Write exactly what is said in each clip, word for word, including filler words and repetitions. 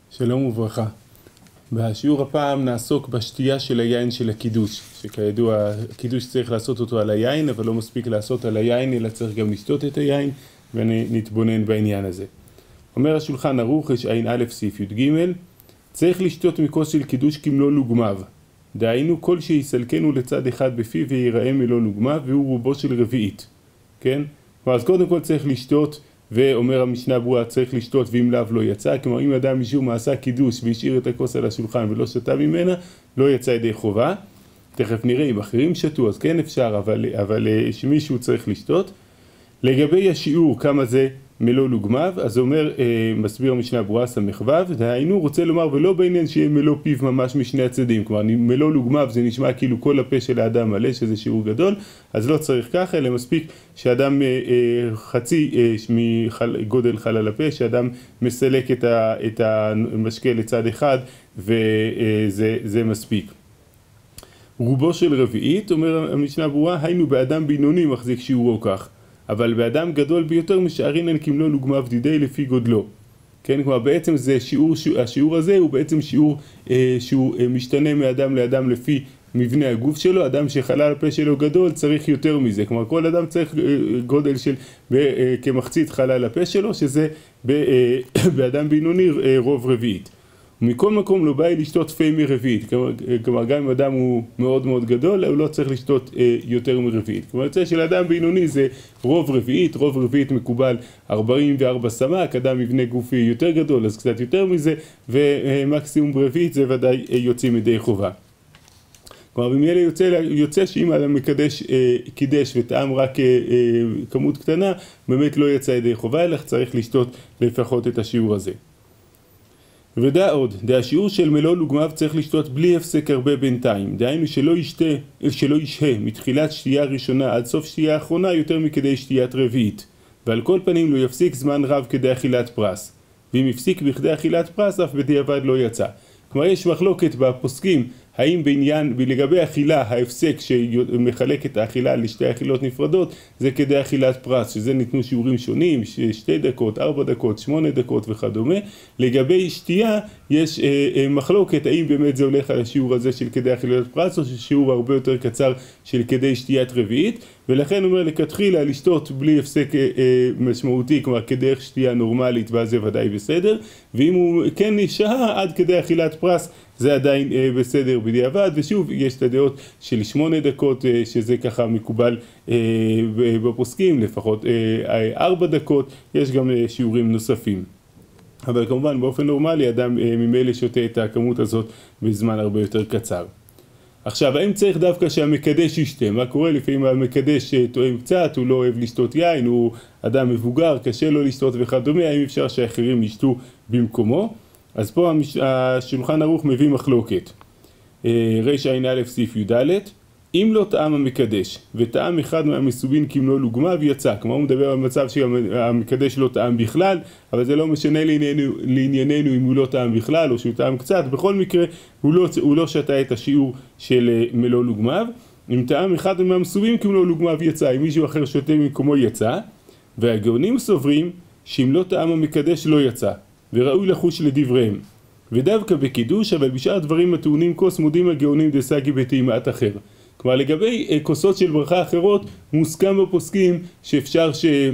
שלום וברכה. בשיעור הפעם נעסוק בשתייה של היין של הקידוש, שכידוע הקידוש צריך לעשות אותו על היין, אבל לא מספיק לעשות על היין, אלא צריך גם לשתות את היין, ונתבונן בעניין הזה. אומר השולחן ערוך, יש עין א' סעיף י"ג, צריך לשתות מכוס של קידוש כמלוא לוגמיו. דהיינו כל שיסלקנו לצד אחד בפיו ויראה מלוא לוגמיו, והוא רובו של רביעית. כן? אז קודם כל צריך לשתות, ואומר המשנה ברורה צריך לשתות ואם לאו לא יצא, כלומר אם אדם משום מה עשה קידוש והשאיר את הכוס על השולחן ולא שתה ממנה, לא יצא ידי חובה. תכף נראה אם אחרים שתו אז כן אפשר, אבל, אבל שמישהו צריך לשתות. לגבי השיעור כמה זה מלוא לוגמיו, אז אומר, אה, מסביר המשנה ברורה סמך ו', דהיינו רוצה לומר ולא בעניין שיהיה מלוא פיו ממש משני הצדדים, כלומר מלוא לוגמיו זה נשמע כאילו כל הפה של האדם מלא, שזה שיעור גדול, אז לא צריך ככה, אלא מספיק שאדם אה, אה, חצי אה, מגודל חלל הפה, שאדם מסלק את, ה, את המשקה לצד אחד, וזה זה מספיק. רובו של רביעית, אומר המשנה ברורה, היינו באדם בינוני מחזיק שיעורו כך. אבל באדם גדול ביותר משארינן כמלוא לוגמיו דידי לפי גודלו. כן, כלומר בעצם זה שיעור, השיעור הזה הוא בעצם שיעור אה, שהוא אה, משתנה מאדם לאדם לפי מבנה הגוף שלו. אדם שחלל הפה שלו גדול צריך יותר מזה, כלומר כל אדם צריך אה, גודל של אה, כמחצית חלל הפה שלו, שזה ב, אה, באדם בינוני אה, רוב רביעית. ומכל מקום לא באי לשתות פי מרביעית, כלומר גם אם אדם הוא מאוד מאוד גדול, הוא לא צריך לשתות אה, יותר מרביעית. כלומר יוצא של אדם בינוני זה רוב רביעית, רוב רביעית מקובל ארבעים וארבע סמ"ק, אדם מבנה גופי יותר גדול אז קצת יותר מזה, ומקסימום רביעית זה ודאי אה, יוצאים ידי חובה. כלומר במילא יוצא, יוצא שאם אדם מקדש, אה, קידש וטעם רק אה, אה, כמות קטנה, באמת לא יצא ידי חובה, אלא צריך לשתות לפחות את השיעור הזה. ודע עוד, דע השיעור של מלוא לוגמיו צריך לשתות בלי הפסק הרבה בינתיים, דהיינו שלא ישתה, שלא ישהה מתחילת שתייה ראשונה עד סוף שתייה האחרונה יותר מכדי שתיית רביעית, ועל כל פנים לא יפסיק זמן רב כדי אכילת פרס, ואם יפסיק בכדי אכילת פרס אף בדיעבד לא יצא. כלומר יש מחלוקת בפוסקים האם בעניין, לגבי אכילה, ההפסק שמחלק את האכילה לשתי אכילות נפרדות זה כדי אכילת פרס, שזה ניתנו שיעורים שונים, שתי דקות, ארבע דקות, שמונה דקות וכדומה. לגבי שתייה יש אה, אה, מחלוקת האם באמת זה הולך על השיעור הזה של כדי אכילת פרס או שיעור הרבה יותר קצר של כדי שתיית רביעית, ולכן אומר לכתחילה לשתות בלי הפסק אה, אה, משמעותי, כלומר כדרך שתייה נורמלית ואז זה ודאי בסדר, ואם הוא כן נשאר עד כדי אכילת פרס זה עדיין אה, בסדר בדיעבד. ושוב יש את הדעות של שמונה דקות אה, שזה ככה מקובל אה, בפוסקים, לפחות אה, ארבע דקות, יש גם אה, שיעורים נוספים. אבל כמובן באופן נורמלי אדם אה, ממילא שותה את הכמות הזאת בזמן הרבה יותר קצר. עכשיו האם צריך דווקא שהמקדש ישתה? מה קורה לפעמים המקדש טועם קצת, הוא לא אוהב לשתות יין, הוא אדם מבוגר, קשה לו לשתות וכדומה, האם אפשר שאחרים ישתו במקומו? אז פה השולחן ערוך מביא מחלוקת. ריש עין א' סעיף י"ד, אם לא טעם המקדש וטעם אחד מהמסובין כמלוא לוגמיו יצא, כלומר הוא מדבר על מצב שהמקדש לא טעם בכלל, אבל זה לא משנה לענייננו, לענייננו אם הוא לא טעם בכלל או שהוא טעם קצת, בכל מקרה הוא לא, הוא לא שתה את השיעור של מלוא לוגמיו. אם טעם אחד מהמסובין כמלוא לוגמיו יצא, אם מישהו אחר שותה במקומו יצא, והגאונים סוברים שאם לא טעם המקדש לא יצא, וראוי לחוש לדבריהם. ודווקא בקידוש, אבל בשאר דברים הטעונים כוס מודים הגאונים דסגי בטעימת אחר. כלומר לגבי כוסות של ברכה אחרות מוסכם בפוסקים שאפשר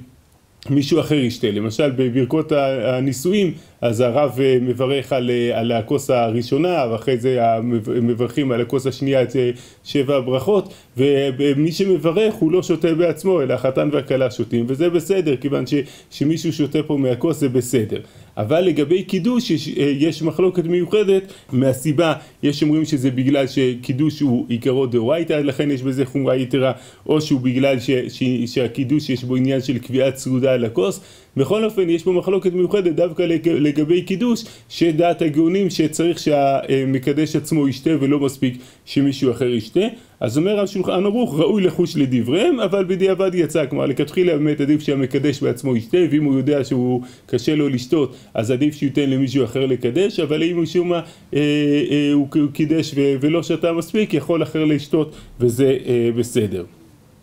שמישהו אחר ישתה. למשל בברכות הנישואים אז הרב מברך על, על הכוס הראשונה ואחרי זה מברכים על הכוס השנייה את שבע ברכות, ומי שמברך הוא לא שותה בעצמו אלא החתן והכלה שותים, וזה בסדר כיוון ש, שמישהו שותה פה מהכוס זה בסדר. אבל לגבי קידוש יש, יש מחלוקת מיוחדת מהסיבה, יש אומרים שזה בגלל שקידוש הוא עיקרו דאורייתא לכן יש בזה חומרה יתרה, או שהוא בגלל ש, ש, שהקידוש יש בו עניין של קביעת סעודה על הכוס. בכל אופן יש פה מחלוקת מיוחדת דווקא לגבי קידוש, שדעת הגאונים שצריך שהמקדש עצמו ישתה ולא מספיק שמישהו אחר ישתה. אז אומר השולחן ערוך ראוי לחוש לדבריהם, אבל בדיעבד יצא, כלומר לכתחילה באמת עדיף שהמקדש בעצמו ישתה, ואם הוא יודע שהוא קשה לו לשתות אז עדיף שייתן למישהו אחר לקדש, אבל אם משום מה אה, אה, הוא קידש ו- ולא שתה מספיק יכול אחר לשתות וזה אה, בסדר.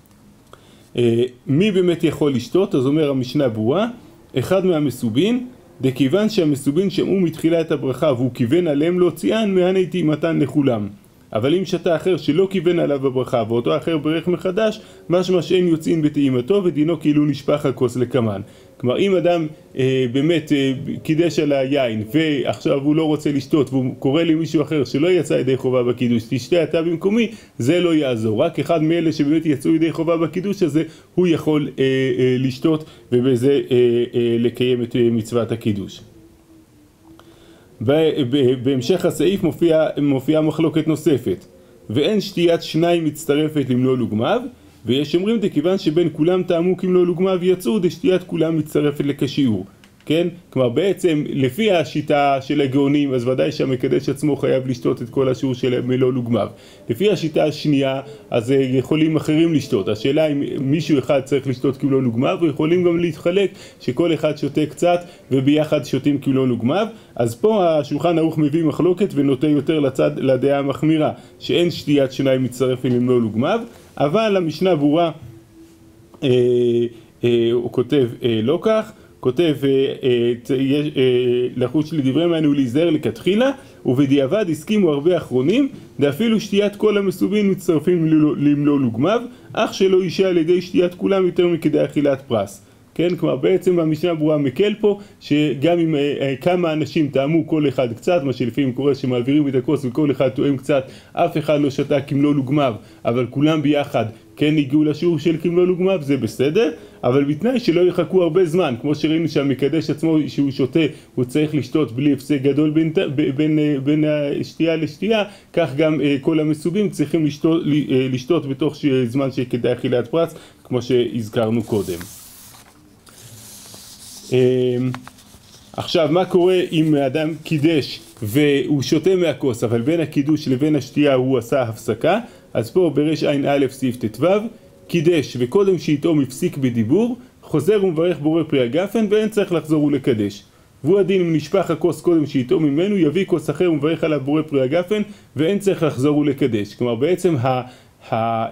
אה, מי באמת יכול לשתות? אז אומר המשנה ברורה, אחד מהמסובין דכיוון שהמסובין שמעו מתחילת הברכה והוא כיוון עליהם להוציאן, מהנה טעימתן לכולם. אבל אם שתה אחר שלא כיוון עליו הברכה ואותו אחר ברך מחדש, משמע שאין יוצאים בטעימתו ודינו כאילו נשפך הכוס לקמן. כלומר, אם אדם אה, באמת אה, קידש על היין ועכשיו הוא לא רוצה לשתות והוא קורא למישהו אחר שלא יצא ידי חובה בקידוש, תשתה אתה במקומי, זה לא יעזור. רק אחד מאלה שבאמת יצאו ידי חובה בקידוש הזה, הוא יכול אה, אה, לשתות ובזה אה, אה, לקיים את אה, מצוות הקידוש. בהמשך הסעיף מופיעה מופיע מחלוקת נוספת, ואין שתיית שניים מצטרפת למלוא לוגמיו, ויש אומרים דכיוון שבין כולם טעמו כמלוא לוגמיו יצאו, דשתיית כולם מצטרפת לכשיעור. כן? כלומר בעצם לפי השיטה של הגאונים אז ודאי שהמקדש עצמו חייב לשתות את כל השיעור של מלוא לוגמיו. לפי השיטה השנייה אז יכולים אחרים לשתות. השאלה אם מישהו אחד צריך לשתות כמלוא לוגמיו, ויכולים גם להתחלק שכל אחד שותה קצת וביחד שותים כמלוא לוגמיו. אז פה השולחן ערוך מביא מחלוקת ונוטה יותר לצד לדעה המחמירה שאין שתיית שניים מצטרפת למלוא לוגמיו, אבל המשנה ברורה אה, אה, הוא כותב אה, לא כך, כותב לחוץ לדברי מענו להיזהר לכתחילה, ובדיעבד הסכימו הרבה אחרונים ואפילו שתיית כל המסובין מצטרפים למלוא לוגמיו, אך שלא יישא על ידי שתיית כולם יותר מכדי אכילת פרס. כן, כלומר בעצם המשנה ברורה מקל פה שגם אם כמה אנשים טעמו כל אחד קצת, מה שלפעמים קורה שמעבירים את הכוס וכל אחד טועם קצת, אף אחד לא שתה כמלוא לוגמיו, אבל כולם ביחד כן הגיעו לשיעור של כמלוא לוגמיו, זה בסדר, אבל בתנאי שלא יחכו הרבה זמן, כמו שראינו שהמקדש עצמו שהוא שותה, הוא צריך לשתות בלי הפסק גדול בין, בין, בין שתייה לשתייה, כך גם כל המסובים צריכים לשתות, לשתות בתוך זמן שכדאי אכילת פרס, כמו שהזכרנו קודם. עכשיו, מה קורה אם אדם קידש והוא שותה מהכוס, אבל בין הקידוש לבין השתייה הוא עשה הפסקה? אז פה ברש עין א' סעיף ט"ו, קידש וקודם שיטעום הפסיק בדיבור, חוזר ומברך בורא פרי הגפן ואין צריך לחזור ולקדש. והוא הדין אם נשפך הכוס קודם שיטעום ממנו, יביא כוס אחר ומברך עליו בורא פרי הגפן ואין צריך לחזור ולקדש. כלומר בעצם ה, ה, ה,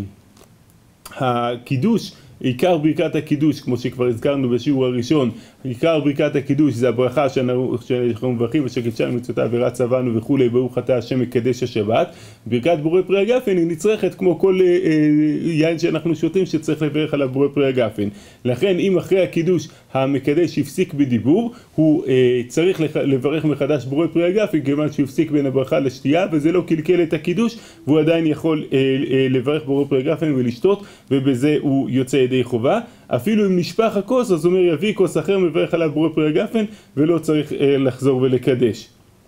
הקידוש, עיקר ברכת הקידוש, כמו שכבר הזכרנו בשיעור הראשון, עיקר ברכת הקידוש זה הברכה שאנחנו מברכים אשר קידשנו מצוותיו ורץ צוונו וכולי, ברוך אתה השם מקדש השבת. ברכת בורא פרי הגפן היא נצרכת כמו כל אה, יין שאנחנו שותים שצריך לברך עליו בורא פרי הגפן. לכן אם אחרי הקידוש המקדש הפסיק בדיבור, הוא אה, צריך לברך מחדש בורא פרי הגפן, כיוון שהוא הפסיק בין הברכה לשתייה, וזה לא קלקל את הקידוש, והוא עדיין יכול אה, אה, לברך בורא פרי הגפן ולשתות, ובזה הוא יוצא ידי חובה. אפילו אם נשפך הכוס, אז הוא אומר יביא כוס אחר מברך עליו בורא פרי הגפן ולא צריך אה, לחזור ולקדש.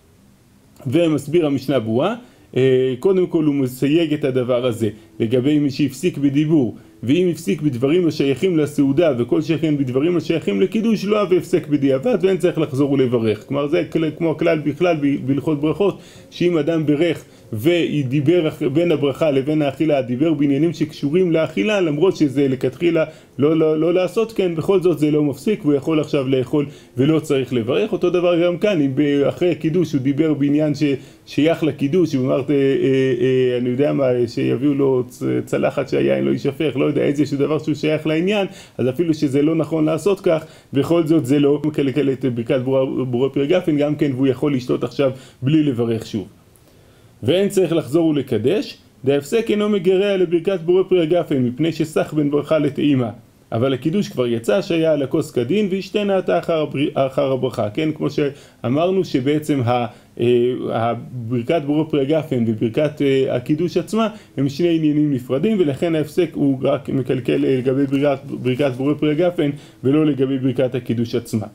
ומסביר המשנה ברורה, אה, קודם כל הוא מסייג את הדבר הזה לגבי מי שהפסיק בדיבור, ואם הפסיק בדברים השייכים לסעודה וכל שכן בדברים השייכים לקידוש לא אהב הפסק בדיעבד ואין צריך לחזור ולברך. כלומר זה כמו הכלל בכלל בהלכות ברכות, שאם אדם ברך ודיבר בין הברכה לבין האכילה, דיבר בעניינים שקשורים לאכילה, למרות שזה לכתחילה לא, לא, לא לעשות כן, בכל זאת זה לא מפסיק והוא יכול עכשיו לאכול ולא צריך לברך. אותו דבר גם כאן, אם אחרי הקידוש הוא דיבר בעניין ששייך לקידוש, הוא אמרת, אה, אה, אני יודע מה, שיביאו לו צלחת שהיין לא יישפך, לא יודע, איזשהו דבר שהוא שייך לעניין, אז אפילו שזה לא נכון לעשות כך, בכל זאת זה לא מקלקל את ברכת בורא פרי הגפן גם כן, והוא יכול לשתות עכשיו בלי לברך שוב. ואין צריך לחזור ולקדש, דהפסק אינו מגרע לברכת בורא פרי הגפן, מפני שסך בין ברכה לטעימה. אבל הקידוש כבר יצא שהיה על הכוס כדין, והשתנה אתה אחר, אחר הברכה. כן, כמו שאמרנו שבעצם הברכת בורא פרי הגפן וברכת הקידוש עצמה הם שני עניינים נפרדים, ולכן ההפסק הוא רק מקלקל לגבי ברכת, ברכת בורא פרי הגפן ולא לגבי ברכת הקידוש עצמה.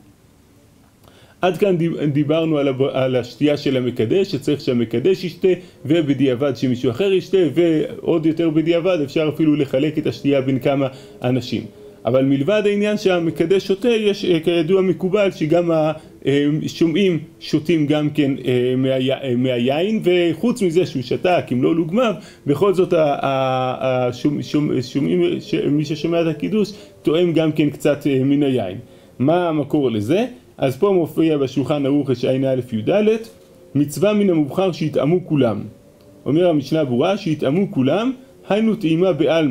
עד כאן דיברנו על השתייה של המקדש, שצריך שהמקדש ישתה ובדיעבד שמישהו אחר ישתה, ועוד יותר בדיעבד אפשר אפילו לחלק את השתייה בין כמה אנשים. אבל מלבד העניין שהמקדש שותה, יש כידוע מקובל שגם השומעים שותים גם כן מהיין, וחוץ מזה שהוא שתה כמלוא לוגמיו, בכל זאת השומעים, מי ששומע את הקידוש טועם גם כן קצת מן היין. מה המקור לזה? אז פה מופיע בשולחן ערוך עין א' י"ד, מצווה מן המובחר שיתאמו כולם. אומר המשנה ברורה שיתאמו כולם, היינו טעימה בעלמא,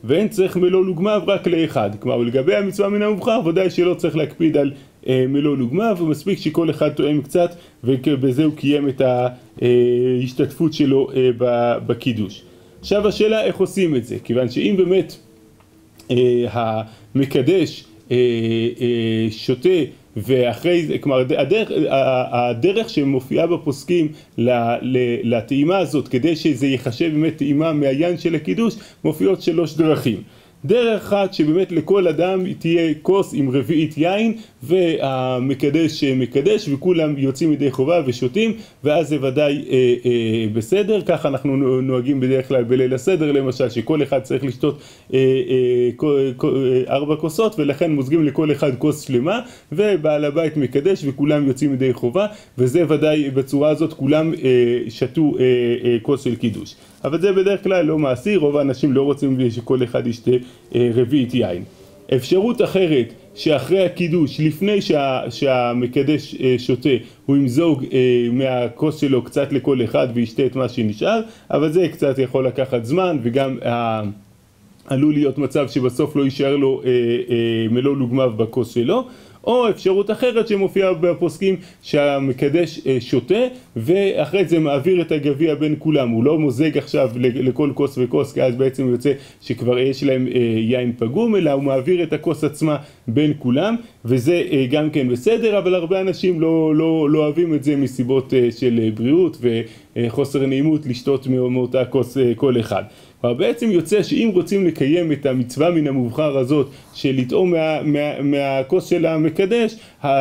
ואין צריך מלוא לוגמיו רק לאחד. כלומר, לגבי המצווה מן המובחר, ודאי שלא צריך להקפיד על אה, מלוא לוגמיו, ומספיק שכל אחד תואם קצת, ובזה הוא קיים את ההשתתפות שלו אה, בקידוש. עכשיו השאלה איך עושים את זה, כיוון שאם באמת אה, המקדש אה, אה, שותה, ואחרי זה, כלומר, הדרך, הדרך שמופיעה בפוסקים לטעימה הזאת, כדי שזה יחשב באמת טעימה מהיין של הקידוש, מופיעות שלוש דרכים. דרך אחת שבאמת לכל אדם תהיה כוס עם רביעית יין, והמקדש מקדש וכולם יוצאים ידי חובה ושותים, ואז זה ודאי אה, אה, בסדר. ככה אנחנו נוהגים בדרך כלל בליל הסדר למשל, שכל אחד צריך לשתות אה, אה, כל, כל, ארבע כוסות, ולכן מוזגים לכל אחד כוס שלמה, ובעל הבית מקדש וכולם יוצאים ידי חובה, וזה ודאי בצורה הזאת כולם אה, שתו אה, אה, כוס של קידוש. אבל זה בדרך כלל לא מעשי, רוב האנשים לא רוצים שכל אחד ישתה אה, רביעית יין. אפשרות אחרת שאחרי הקידוש, לפני שה, שהמקדש אה, שותה, הוא ימזוג אה, מהכוס שלו קצת לכל אחד וישתה את מה שנשאר, אבל זה קצת יכול לקחת זמן, וגם אה, עלול להיות מצב שבסוף לא יישאר לו אה, אה, מלוא לוגמיו בכוס שלו. או אפשרות אחרת שמופיעה בפוסקים שהמקדש שותה ואחרי זה מעביר את הגביע בין כולם, הוא לא מוזג עכשיו לכל כוס וכוס, כי אז בעצם יוצא שכבר יש להם יין פגום, אלא הוא מעביר את הכוס עצמה בין כולם, וזה גם כן בסדר, אבל הרבה אנשים לא, לא, לא אוהבים את זה מסיבות של בריאות וחוסר נעימות לשתות מאותה כוס כל אחד. אבל בעצם יוצא שאם רוצים לקיים את המצווה מן המובחר הזאת של לטעום מה, מה, מהכוס של המקדש,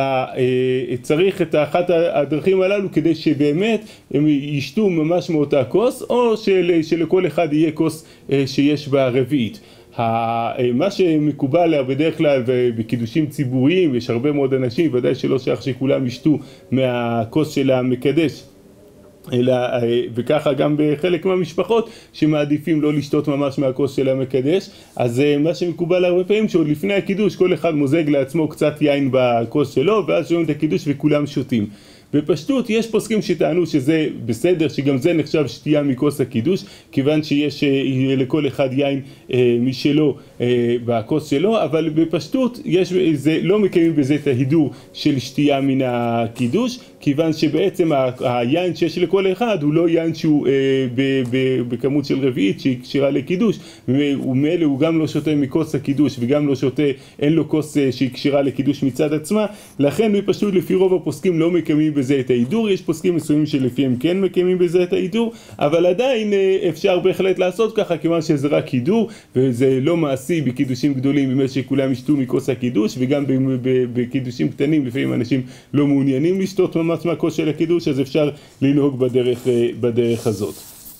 צריך את אחת הדרכים הללו כדי שבאמת הם ישתו ממש מאותה כוס, או של, שלכל אחד יהיה כוס שיש בה רביעית. מה שמקובל בדרך כלל בקידושים ציבוריים, יש הרבה מאוד אנשים, ודאי שלא שייך שכולם ישתו מהכוס של המקדש, אלא, וככה גם בחלק מהמשפחות שמעדיפים לא לשתות ממש מהכוס של המקדש, אז מה שמקובל הרבה פעמים שעוד לפני הקידוש כל אחד מוזג לעצמו קצת יין בכוס שלו, ואז שומעים את הקידוש וכולם שותים. בפשטות יש פוסקים שטענו שזה בסדר, שגם זה נחשב שתייה מכוס הקידוש, כיוון שיש לכל אחד יין אה, משלו אה, בכוס שלו, אבל בפשטות יש, זה, לא מקיימים בזה את ההידור של שתייה מן הקידוש, כיוון שבעצם ה, היין שיש לכל אחד הוא לא יין שהוא אה, ב, ב, בכמות של רביעית שהיא קשירה לקידוש, ומאלה הוא גם לא שותה מכוס הקידוש וגם לא שותה, אין לו כוס אה, שהיא קשירה לקידוש מצד עצמה, לכן בפשטות לפי רוב הפוסקים לא מקיימים בזה את ההידור. יש פוסקים מסוימים שלפיהם כן מקיימים בזה את ההידור, אבל עדיין אפשר בהחלט לעשות ככה, כיוון שזה רק הידור וזה לא מעשי בקידושים גדולים באמת שכולם ישתו מכוס הקידוש, וגם בקידושים קטנים לפעמים אנשים לא מעוניינים לשתות ממש מהכוס של הקידוש, אז אפשר לנהוג בדרך, בדרך הזאת.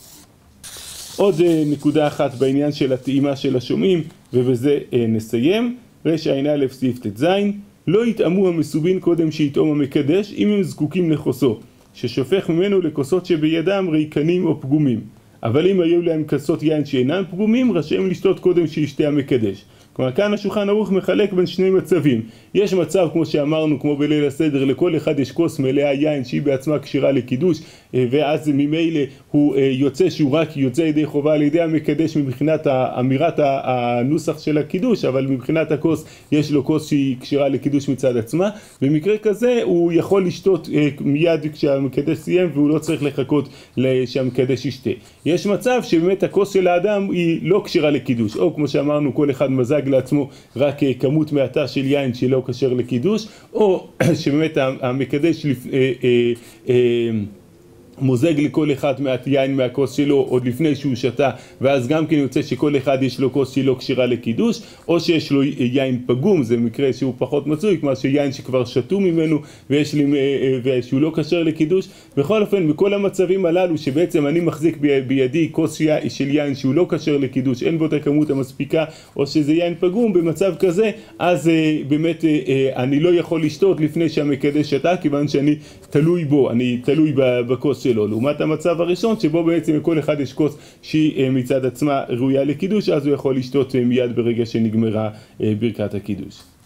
עוד נקודה אחת בעניין של הטעימה של השומעים, ובזה נסיים. רשע עין א' סעיף ט"ז: לא יטעמו המסובין קודם שיטעום המקדש אם הם זקוקים לכוסו, ששופך ממנו לכוסות שבידם ריקנים או פגומים. אבל אם היו להם כוסות יין שאינן פגומים, רשאים לשתות קודם שישתה המקדש. כלומר, כאן השולחן ערוך מחלק בין שני מצבים. יש מצב, כמו שאמרנו, כמו בליל הסדר, לכל אחד יש כוס מלאה יין שהיא בעצמה קשירה לקידוש, ואז ממילא הוא יוצא שהוא רק יוצא ידי חובה על ידי המקדש מבחינת אמירת הנוסח של הקידוש, אבל מבחינת הכוס יש לו כוס שהיא קשירה לקידוש מצד עצמה. במקרה כזה הוא יכול לשתות מיד כשהמקדש סיים, והוא לא צריך לחכות שהמקדש ישתה. יש מצב שבאמת הכוס של האדם היא לא קשירה לקידוש, או כמו שאמרנו, כל אחד מזג לעצמו רק כמות מעטה של יין שלא כשר לקידוש, או שבאמת המקדש לפ... אה, אה, אה, מוזג לכל אחד מעט יין מהכוס שלו עוד לפני שהוא שתה, ואז גם כן יוצא שכל אחד יש לו כוס שלא קשירה לקידוש, או שיש לו יין פגום, זה מקרה שהוא פחות מצוי, כמו שיין שכבר שתו ממנו ויש לי, ושהוא לא קשר לקידוש. בכל אופן, בכל המצבים הללו שבעצם אני מחזיק בידי כוס של יין שהוא לא קשר לקידוש, אין בו את הכמות המספיקה, או שזה יין פגום, במצב כזה אז באמת אני לא יכול לשתות לפני שהמקדש שתה, כיוון שאני תלוי בו, אני תלוי בכוס שלו. לעומת המצב הראשון שבו בעצם לכל אחד יש כוס שהיא מצד עצמה ראויה לקידוש, אז הוא יכול לשתות מיד ברגע שנגמרה ברכת הקידוש.